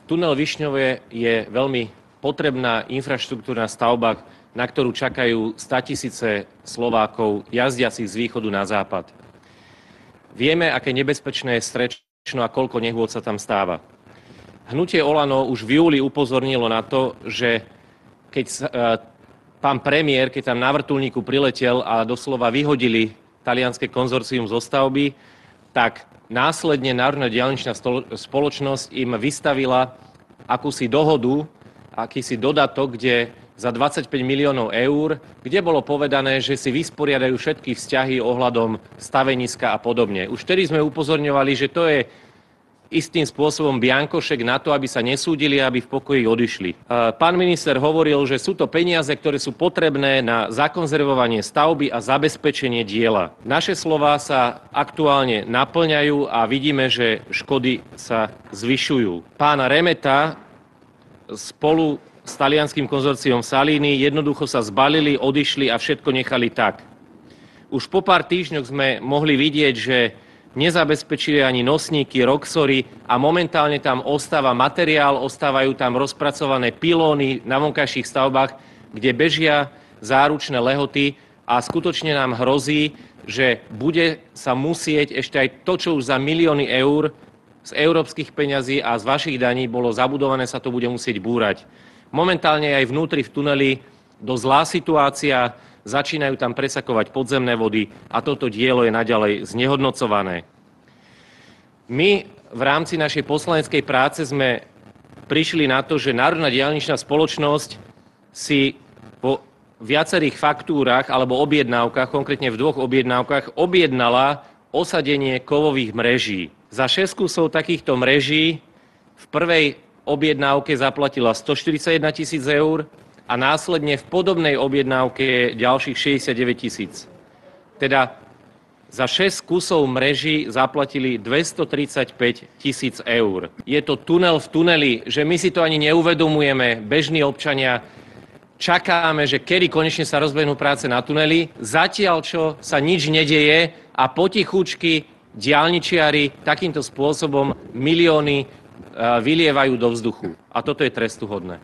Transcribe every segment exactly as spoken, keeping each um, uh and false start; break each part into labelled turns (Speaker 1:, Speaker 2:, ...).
Speaker 1: Tunel Višňové je veľmi potrebná infraštruktúrna stavba, na ktorú čakajú státisíce Slovákov jazdiacich z východu na západ. Vieme, aké nebezpečné je Strečno a koľko nehôd sa tam stáva. Hnutie Olano už v júli upozornilo na to, že keď sa, e, pán premiér, keď tam na vrtuľníku priletel a doslova vyhodili talianske konzorcium zo stavby, tak následne Národná diaľničná spoločnosť im vystavila akúsi dohodu, akýsi dodatok, kde za dvadsaťpäť miliónov eur, kde bolo povedané, že si vysporiadajú všetky vzťahy ohľadom staveniska a podobne. Už vtedy sme upozorňovali, že to je istým spôsobom biankošek na to, aby sa nesúdili a aby v pokoji odišli. Pán minister hovoril, že sú to peniaze, ktoré sú potrebné na zakonzervovanie stavby a zabezpečenie diela. Naše slová sa aktuálne naplňajú a vidíme, že škody sa zvyšujú. Pán Remeta spolu s talianským konzorciom Salini jednoducho sa zbalili, odišli a všetko nechali tak. Už po pár týždňoch sme mohli vidieť, že nezabezpečili ani nosníky, roxory a momentálne tam ostáva materiál, ostávajú tam rozpracované pilóny na vonkajších stavbách, kde bežia záručné lehoty a skutočne nám hrozí, že bude sa musieť ešte aj to, čo už za milióny eur z európskych peňazí a z vašich daní bolo zabudované, sa to bude musieť búrať. Momentálne aj vnútri v tuneli dosť zlá situácia, začínajú tam presakovať podzemné vody a toto dielo je naďalej znehodnocované. My v rámci našej poslaneckej práce sme prišli na to, že Národná diaľničná spoločnosť si po viacerých faktúrach alebo objednávkach, konkrétne v dvoch objednávkach, objednala osadenie kovových mreží. Za šesť kusov takýchto mreží v prvej objednávke zaplatila stoštyridsaťjeden tisíc eur a následne v podobnej objednávke ďalších šesťdesiatdeväť tisíc. Teda za šesť kusov mreží zaplatili dvestotridsaťpäť tisíc eur. Je to tunel v tuneli, že my si to ani neuvedomujeme, bežní občania, čakáme, že kedy konečne sa rozbehnú práce na tuneli, zatiaľ čo sa nič nedeje a potichučky diaľničiari takýmto spôsobom milióny vylievajú do vzduchu. A toto je trestuhodné.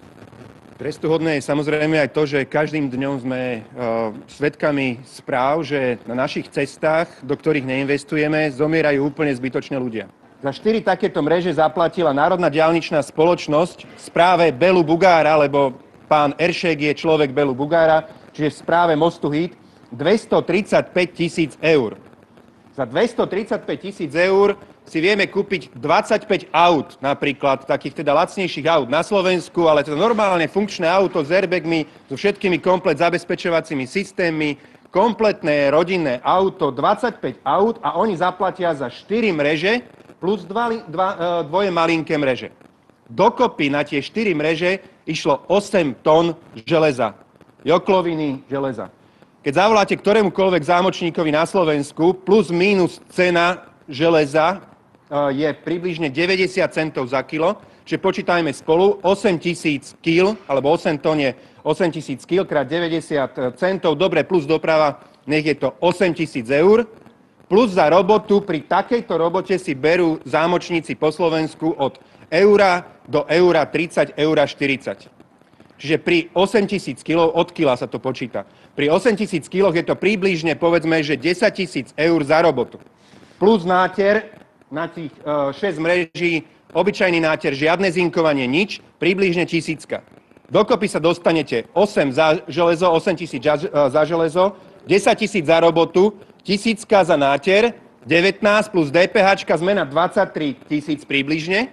Speaker 2: Trestuhodné je samozrejme aj to, že každým dňom sme svedkami správ, že na našich cestách, do ktorých neinvestujeme, zomierajú úplne zbytočne ľudia. Za štyri takéto mreže zaplatila Národná diaľničná spoločnosť v správe Belu Bugára, lebo pán Eršek je človek Belu Bugára, čiže v správe Mostu Híd, dvestotridsaťpäť tisíc eur. Za dvestotridsaťpäť tisíc eur si vieme kúpiť dvadsaťpäť aut, napríklad takých teda lacnejších aut na Slovensku, ale to normálne funkčné auto s airbagmi, so všetkými komplet zabezpečovacími systémmi, kompletné rodinné auto, dvadsaťpäť aut a oni zaplatia za štyri mreže plus dva, dva, dvoje malinké mreže. Dokopy na tie štyri mreže išlo osem tón železa, jokloviny železa. Keď zavoláte ktorémukoľvek zámočníkovi na Slovensku, plus mínus cena železa je približne deväťdesiat centov za kilo, čiže počítajme spolu osem tisíc kíl, alebo osem tón je osem tisíc kíl krát deväťdesiat centov, dobre, plus doprava, nech je to osem tisíc eur, plus za robotu, pri takejto robote si berú zámočníci po Slovensku od eura do eura tridsať, eura štyridsať. Čiže pri osem tisíc kilov, od kila sa to počíta. Pri osem tisíc kiloch je to približne, povedzme, že desať tisíc eur za robotu. Plus náter na tých šesť mreží, obyčajný náter, žiadne zinkovanie, nič, približne tisícka. Dokopy sa dostanete osem za železo, osem tisíc za železo, desať tisíc za robotu, tisícka za náter, devätnásť plus DPHčka sme na dvadsaťtri tisíc približne.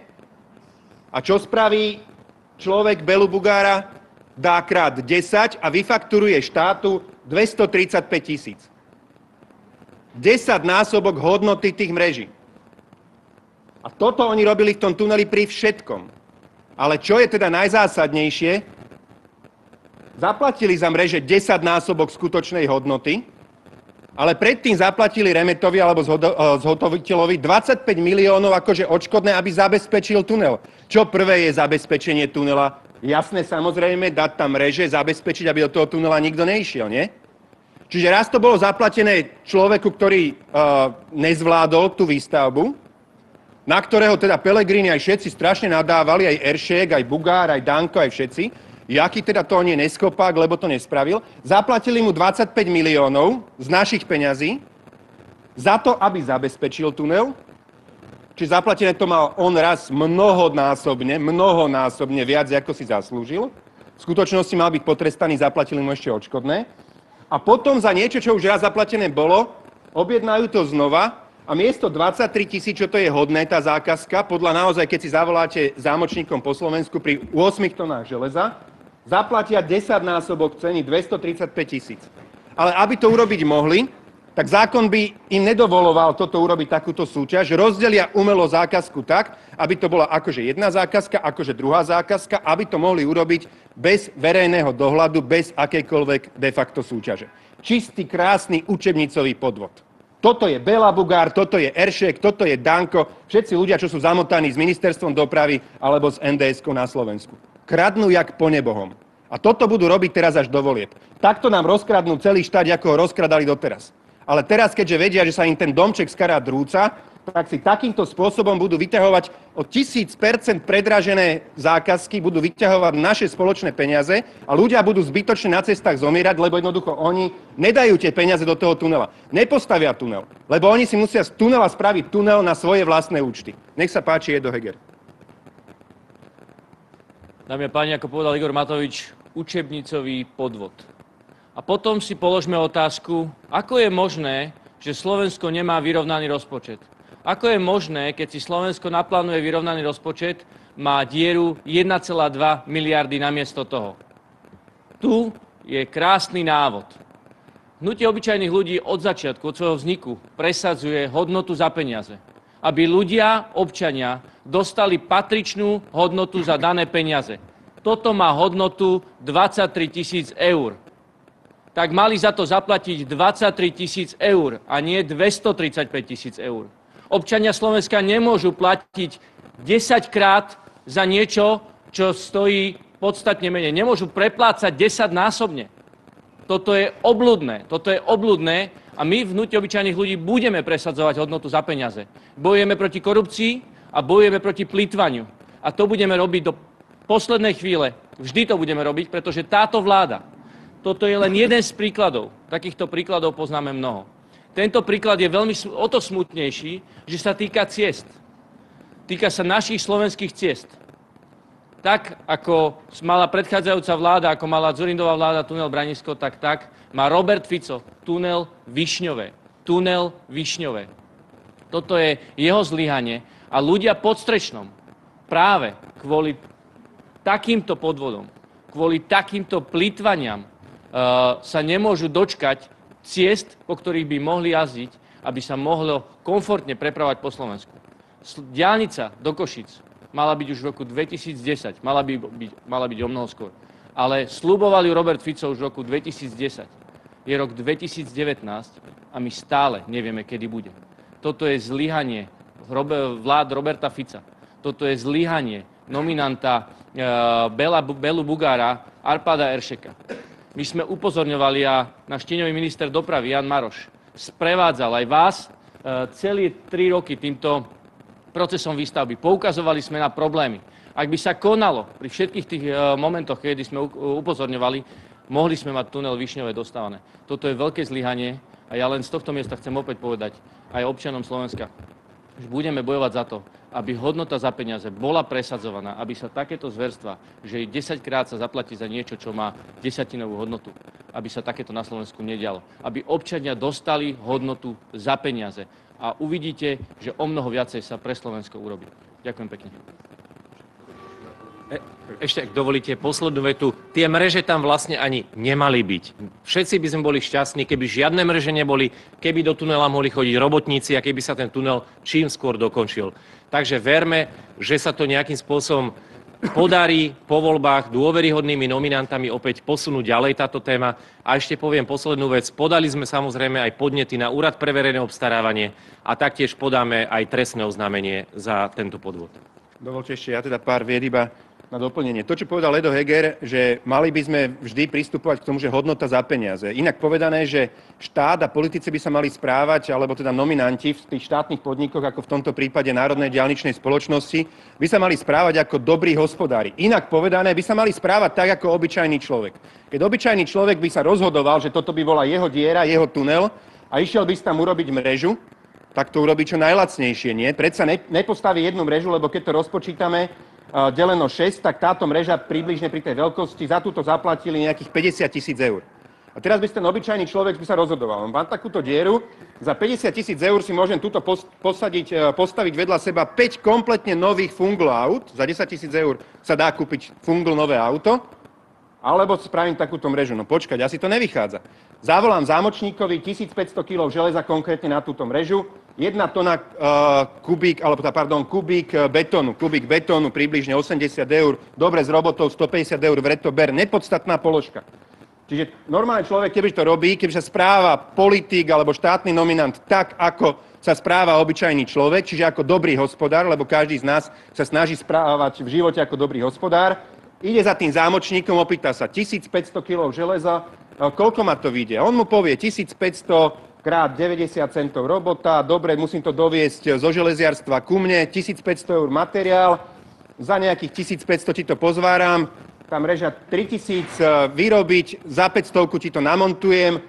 Speaker 2: A čo spraví človek Belu Bugára? Dá krát desať a vyfakturuje štátu dvestotridsaťpäť tisíc. desať násobok hodnoty tých mreží. A toto oni robili v tom tuneli pri všetkom. Ale čo je teda najzásadnejšie? Zaplatili za mreže desať násobok skutočnej hodnoty, ale predtým zaplatili Remetovi alebo zhotoviteľovi dvadsaťpäť miliónov akože odškodné, aby zabezpečil tunel. Čo prvé je zabezpečenie tunela? Jasné, samozrejme, dať tam mreže, zabezpečiť, aby do toho tunela nikto neišiel, nie? Čiže raz to bolo zaplatené človeku, ktorý uh, nezvládol tú výstavbu, na ktorého teda Pellegrini aj všetci strašne nadávali, aj Eršek, aj Bugár, aj Danko, aj všetci, jaký teda to on je neskopák, lebo to nespravil, zaplatili mu dvadsaťpäť miliónov z našich peňazí za to, aby zabezpečil tunel. Čiže zaplatené to mal on raz mnohonásobne, mnohonásobne viac, ako si zaslúžil. V skutočnosti mal byť potrestaný, zaplatili mu ešte odškodné. A potom za niečo, čo už raz zaplatené bolo, objednajú to znova a miesto dvadsaťtri tisíc, čo to je hodné, tá zákazka, podľa naozaj, keď si zavoláte zámočníkom po Slovensku pri ôsmich tonách železa, zaplatia desaťnásobok ceny dvestotridsaťpäť tisíc. Ale aby to urobiť mohli, tak zákon by im nedovoloval toto urobiť takúto súťaž. Rozdelia umelo zákazku tak, aby to bola akože jedna zákazka, akože druhá zákazka, aby to mohli urobiť bez verejného dohľadu, bez akejkoľvek de facto súťaže. Čistý, krásny učebnicový podvod. Toto je Béla Bugár, toto je Eršek, toto je Danko, všetci ľudia, čo sú zamotaní s ministerstvom dopravy alebo s en dé eskou na Slovensku. Kradnú jak po nebohom. A toto budú robiť teraz až do volieb. Takto nám rozkradnú celý štát, ako ho rozkradali doteraz. Ale teraz, keďže vedia, že sa im ten domček z karát drúca, tak si takýmto spôsobom budú vyťahovať o tisíc percent predražené zákazky, budú vyťahovať naše spoločné peniaze a ľudia budú zbytočne na cestách zomierať, lebo jednoducho oni nedajú tie peniaze do toho tunela. Nepostavia tunel, lebo oni si musia z tunela spraviť tunel na svoje vlastné účty. Nech sa páči, Edo Heger.
Speaker 3: Dámy a páni, ako povedal Igor Matovič, učebnicový podvod. A potom si položme otázku, ako je možné, že Slovensko nemá vyrovnaný rozpočet. Ako je možné, keď si Slovensko naplánuje vyrovnaný rozpočet, má dieru jeden celá dva miliardy namiesto toho. Tu je krásny návod. Hnutie obyčajných ľudí od začiatku, od svojho vzniku, presadzuje hodnotu za peniaze. Aby ľudia, občania, dostali patričnú hodnotu za dané peniaze. Toto má hodnotu dvadsaťtri tisíc eur. Tak mali za to zaplatiť dvadsaťtri tisíc eur a nie dvestotridsaťpäť tisíc eur. Občania Slovenska nemôžu platiť desaťkrát za niečo, čo stojí podstatne menej. Nemôžu preplácať desaťnásobne. Toto je obľudné. Toto je obľudné a my v hnutí obyčajných ľudí budeme presadzovať hodnotu za peniaze. Bojujeme proti korupcii a bojujeme proti plýtvaniu. A to budeme robiť do poslednej chvíle. Vždy to budeme robiť, pretože táto vláda, toto je len jeden z príkladov. Takýchto príkladov poznáme mnoho. Tento príklad je veľmi o to smutnejší, že sa týka ciest. Týka sa našich slovenských ciest. Tak, ako mala predchádzajúca vláda, ako mala Dzurindová vláda tunel Branisko, tak tak má Robert Fico tunel Višňové. Tunel Višňové. Toto je jeho zlyhanie a ľudia pod Strečnom práve kvôli takýmto podvodom, kvôli takýmto plýtvaniam uh, sa nemôžu dočkať ciest, po ktorých by mohli jazdiť, aby sa mohlo komfortne prepravať po Slovensku. Diaľnica do Košíc mala byť už v roku dvetisícdesať, mala, by byť, mala byť o mnoho skôr. Ale sľuboval ju Robert Fico už v roku dvetisícdesať. Je rok dvetisícdevätnásť a my stále nevieme, kedy bude. Toto je zlyhanie vlád Roberta Fica. Toto je zlyhanie nominanta uh, Bela, Belu Bugára, Arpáda Eršeka. My sme upozorňovali a náš tieňový minister dopravy Jan Maroš sprevádzal aj vás celé tri roky týmto procesom výstavby. Poukazovali sme na problémy. Ak by sa konalo pri všetkých tých momentoch, kedy sme upozorňovali, mohli sme mať tunel Višňové dostávané. Toto je veľké zlyhanie a ja len z tohto miesta chcem opäť povedať aj občanom Slovenska, že budeme bojovať za to, aby hodnota za peniaze bola presadzovaná, aby sa takéto zverstva, že desaťkrát sa zaplatí za niečo, čo má desatinovú hodnotu, aby sa takéto na Slovensku nedialo. Aby občania dostali hodnotu za peniaze. A uvidíte, že o mnoho viacej sa pre Slovensko urobí. Ďakujem pekne.
Speaker 1: Ešte, ak dovolíte, poslednú vetu. Tie mreže tam vlastne ani nemali byť. Všetci by sme boli šťastní, keby žiadne mreže neboli, keby do tunela mohli chodiť robotníci a keby sa ten tunel čím skôr dokončil. Takže verme, že sa to nejakým spôsobom podarí po voľbách dôveryhodnými nominantami opäť posunúť ďalej táto téma. A ešte poviem poslednú vec. Podali sme samozrejme aj podnety na Úrad pre verejné obstarávanie a taktiež podáme aj trestné oznámenie za tento podvod.
Speaker 2: Dovolte ešte ja teda pár vied iba na doplnenie. To, čo povedal Ledo Heger, že mali by sme vždy pristupovať k tomu, že hodnota za peniaze. Inak povedané, že štát a politici by sa mali správať, alebo teda nominanti v tých štátnych podnikoch, ako v tomto prípade Národnej diaľničnej spoločnosti, by sa mali správať ako dobrí hospodári. Inak povedané, by sa mali správať tak, ako obyčajný človek. Keď obyčajný človek by sa rozhodoval, že toto by bola jeho diera, jeho tunel a išiel by si tam urobiť mrežu, tak to urobí čo najlacnejšie, nie? Predsa ne, nepostaví jednu mrežu, lebo keď to rozpočítame uh, deleno šesť, tak táto mreža približne pri tej veľkosti za túto zaplatili nejakých päťdesiat tisíc eur. A teraz by ten obyčajný človek by sa rozhodoval. Mám takúto dieru, za päťdesiat tisíc eur si môžem túto posadiť, uh, postaviť vedľa seba päť kompletne nových Fungl aut, za desať tisíc eur sa dá kúpiť Fungl nové auto, alebo spravím takúto mrežu. No počkať, asi to nevychádza. Zavolám zámočníkovi tisícpäťsto kilogramov železa konkrétne na túto mrežu, jedna tona uh, kubík, alebo tá, pardon, kubík betónu, kubík betónu približne osemdesiat eur, dobre s robotou stopäťdesiat eur v retober, nepodstatná položka. Čiže normálny človek, keby to robí, keby sa správa politik alebo štátny nominant tak, ako sa správa obyčajný človek, čiže ako dobrý hospodár, lebo každý z nás sa snaží správať v živote ako dobrý hospodár, ide za tým zámočníkom, opýta sa tisícpäťsto kilogramov železa, koľko ma to vyjde? On mu povie tisícpäťsto krát deväťdesiat centov robota, dobre, musím to doviesť zo železiarstva ku mne, tisícpäťsto eur materiál, za nejakých tisícpäťsto ti to pozváram, tam mreža tritisíc vyrobiť, za päťsto ti to namontujem,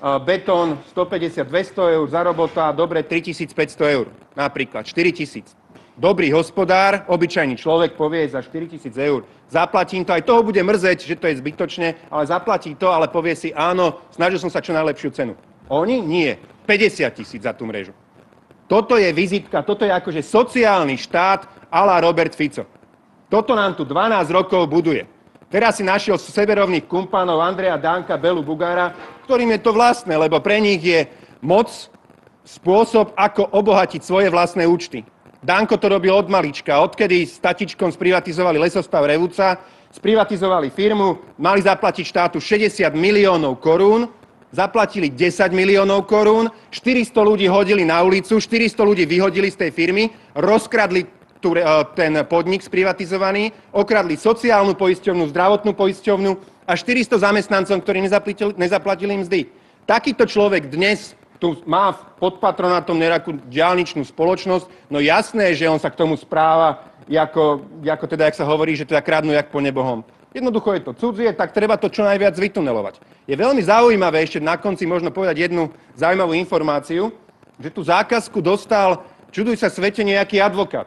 Speaker 2: betón stopäťdesiat dvesto eur za robota, dobre, tritisícpäťsto eur, napríklad štyritisíc. Dobrý hospodár, obyčajný človek povie za štyritisíc eur, zaplatím to, aj toho bude mrzeť, že to je zbytočné, ale zaplatí to, ale povie si áno, snažil som sa čo najlepšiu cenu. Oni nie, päťdesiat tisíc za tú mrežu. Toto je vizitka, toto je akože sociálny štát a la Robert Fico. Toto nám tu dvanásť rokov buduje. Teraz si našiel severovných kumpánov Andreja Danka, Belu Bugára, ktorým je to vlastné, lebo pre nich je moc spôsob, ako obohatiť svoje vlastné účty. Danko to robil od malička, odkedy s tatičkom sprivatizovali lesostav Revúca, sprivatizovali firmu, mali zaplatiť štátu šesťdesiat miliónov korún, zaplatili desať miliónov korún, štyristo ľudí hodili na ulicu, štyristo ľudí vyhodili z tej firmy, rozkradli tu, ten podnik sprivatizovaný, okradli sociálnu poisťovňu, zdravotnú poisťovňu a štyristo zamestnancom, ktorí nezaplatili, nezaplatili mzdy. Takýto človek dnes tu má pod patronátom nejakú diaľničnú spoločnosť, no jasné, že on sa k tomu správa, ako, ako teda, jak sa hovorí, že teda kradnú jak po nebohom. Jednoducho je to cudzie, tak treba to čo najviac vytunelovať. Je veľmi zaujímavé ešte na konci možno povedať jednu zaujímavú informáciu, že tú zákazku dostal, čuduj sa svete, nejaký advokát.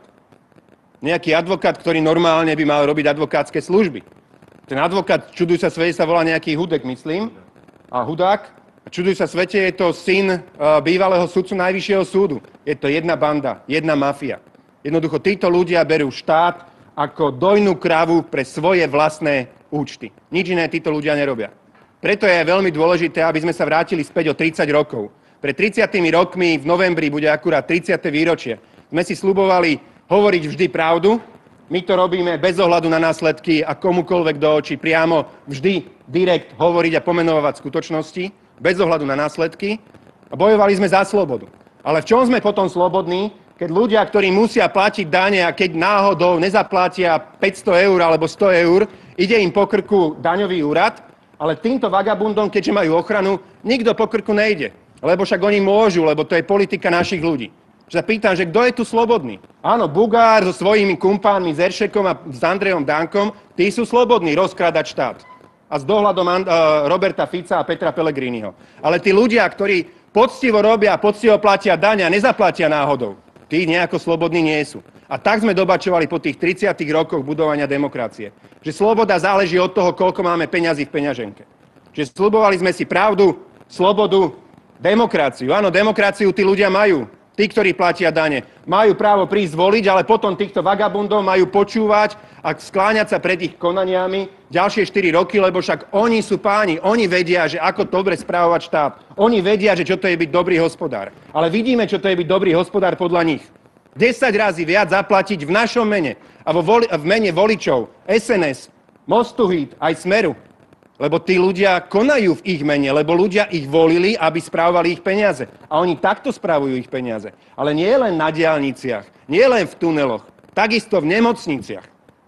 Speaker 2: Nejaký advokát, ktorý normálne by mal robiť advokátske služby. Ten advokát, čuduj sa svete, sa volá nejaký Hudek, myslím, a Hudák. Čuduj sa svete, je to syn uh, bývalého sudcu Najvyššieho súdu. Je to jedna banda, jedna mafia. Jednoducho títo ľudia berú štát ako dojnú kravu pre svoje vlastné účty. Nič iné títo ľudia nerobia. Preto je veľmi dôležité, aby sme sa vrátili späť o tridsať rokov. Pred tridsiatimi rokmi v novembri bude akurát tridsiate výročie. Sme si sľubovali hovoriť vždy pravdu. My to robíme bez ohľadu na následky a komukoľvek do očí priamo vždy direkt hovoriť a pomenovať skutočnosti. Bez ohľadu na následky a bojovali sme za slobodu. Ale v čom sme potom slobodní, keď ľudia, ktorí musia platiť dane a keď náhodou nezaplatia päťsto eur alebo sto eur, ide im po krku daňový úrad, ale týmto vagabundom, keďže majú ochranu, nikto po krku nejde. Lebo však oni môžu, lebo to je politika našich ľudí. Že sa pýtam, že kto je tu slobodný? Áno, Bugár so svojimi kumpánmi, s Eršekom a s Andrejom Dankom, tí sú slobodní rozkrádať štát. A s dohľadom Roberta Fica a Petra Pellegriniho. Ale tí ľudia, ktorí poctivo robia a poctivo platia dane a nezaplatia náhodou, tí nejako slobodní nie sú. A tak sme dobačovali po tých tridsiatich rokoch budovania demokracie. Že sloboda záleží od toho, koľko máme peňazí v peňaženke. Že sľubovali sme si pravdu, slobodu, demokraciu. Áno, demokraciu tí ľudia majú. Tí, ktorí platia dane, majú právo prísť voliť, ale potom týchto vagabundov majú počúvať a skláňať sa pred ich konaniami ďalšie štyri roky, lebo však oni sú páni, oni vedia, že ako dobre správovať štát. Oni vedia, že čo to je byť dobrý hospodár. Ale vidíme, čo to je byť dobrý hospodár podľa nich. desať razy viac zaplatiť v našom mene a vo voli, v mene voličov es en es, Mostu Híd, aj Smeru. Lebo tí ľudia konajú v ich mene, lebo ľudia ich volili, aby správovali ich peniaze. A oni takto spravujú ich peniaze. Ale nie len na diaľniciach, nie len v tuneloch, takisto v nemocniciach.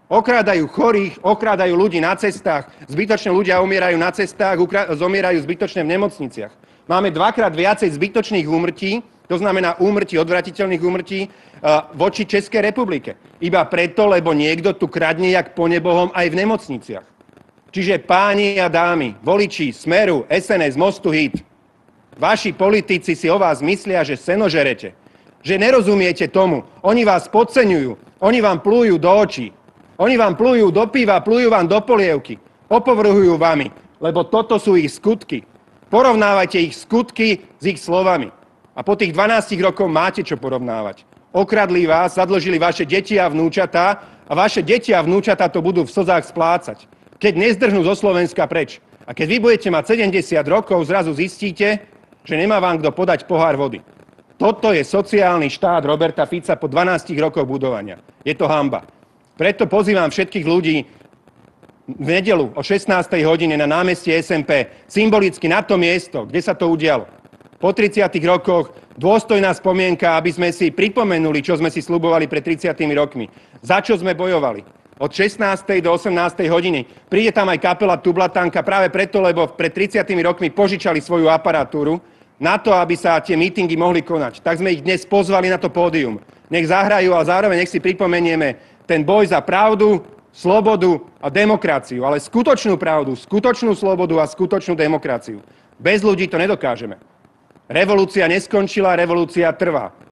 Speaker 2: Okrádajú chorých, okrádajú ľudí na cestách, zbytočne ľudia umierajú na cestách, zomierajú zbytočne v nemocniciach. Máme dvakrát viacej zbytočných úmrtí, to znamená úmrtí, odvratiteľných úmrtí voči Českej republike. Iba preto, lebo niekto tu kradne jak po nebohom aj v nemocniciach. Čiže páni a dámy, voliči Smeru, es en es, Mostu, Híd, vaši politici si o vás myslia, že senožerete, že nerozumiete tomu. Oni vás podceňujú, oni vám plujú do očí. Oni vám plujú do piva, plujú vám do polievky, opovrhujú vami, lebo toto sú ich skutky. Porovnávajte ich skutky s ich slovami. A po tých dvanástich rokoch máte čo porovnávať. Okradli vás, zadlžili vaše deti a vnúčatá a vaše deti a vnúčatá to budú v slzách splácať, keď nezdrhnú zo Slovenska preč. A keď vy budete mať sedemdesiat rokov, zrazu zistíte, že nemá vám kto podať pohár vody. Toto je sociálny štát Roberta Fica po dvanástich rokoch budovania. Je to hanba. Preto pozývam všetkých ľudí v nedeľu o šestnástej hodine na námestie es en pé, symbolicky na to miesto, kde sa to udialo. Po tridsiatich rokoch dôstojná spomienka, aby sme si pripomenuli, čo sme si sľubovali pred tridsiatimi rokmi. Za čo sme bojovali. Od šestnástej do osemnástej hodiny. Príde tam aj kapela Tublatanka práve preto, lebo pred tridsiatimi rokmi požičali svoju aparatúru na to, aby sa tie mítingy mohli konať. Tak sme ich dnes pozvali na to pódium. Nech zahrajú a zároveň nech si pripomenieme ten boj za pravdu, slobodu a demokraciu. Ale skutočnú pravdu, skutočnú slobodu a skutočnú demokraciu. Bez ľudí to nedokážeme. Revolúcia neskončila, revolúcia trvá.